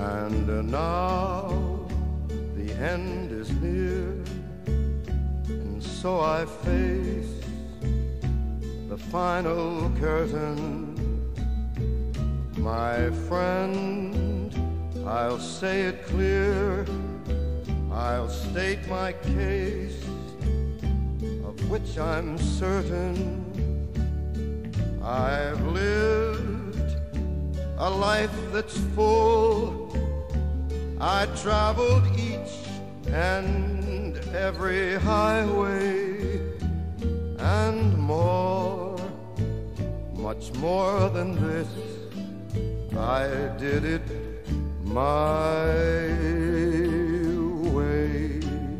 And now the end is near, and so I face the final curtain. My friend, I'll say it clear, I'll state my case, of which I'm certain. I've lived a life that's full. I traveled each and every highway, and more, much more than this, I did it my way.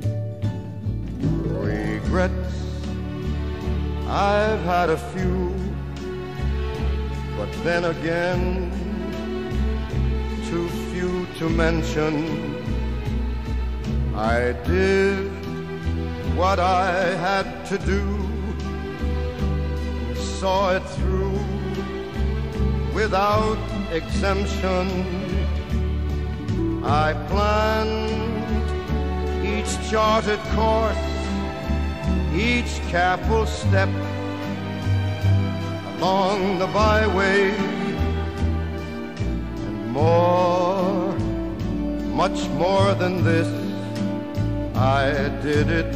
Regrets, I've had a few, but then again, too few to mention. I did what I had to do, saw it through without exemption. I planned each charted course, each careful step along the byway, and more, much more than this, I did it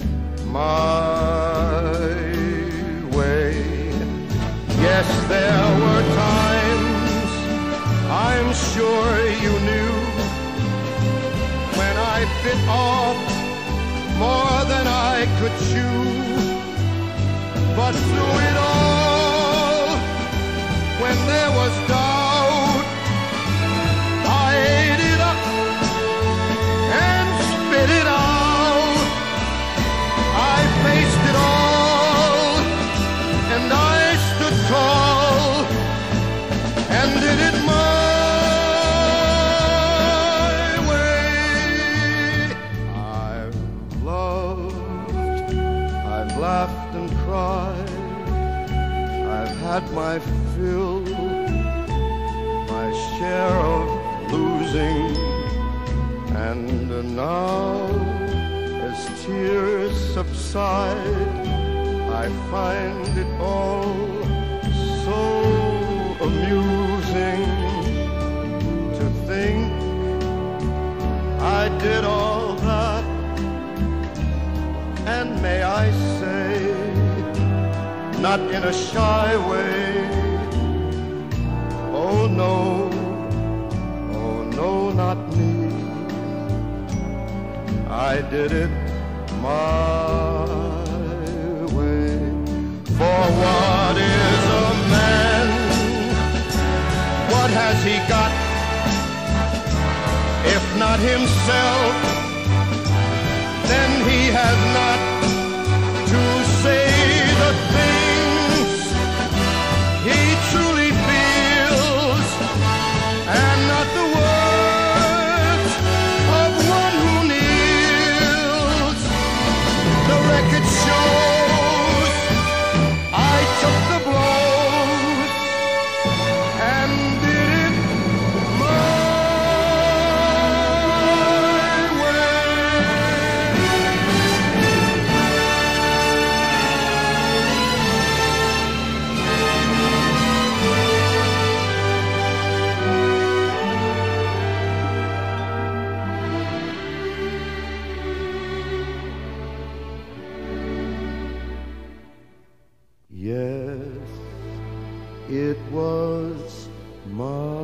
my way. Yes, there were times, I'm sure you knew, when I bit off more than I could chew. But through it all, when there was doubt, I ate it up and spit it out. I faced it all, and I stood tall and did it my way. I've loved, I've laughed and cried, I've had my fill, my share of losing, and now as tears subside, I find it all so amusing to think I did all that, and may I say, not in a shy way, oh no, not me. I did it my way. For what is a man? What has he got? If not himself, then he has not to say the things he truly feels, and not the words of one who kneels. The record shows I took the blows and did it my Yes, it was my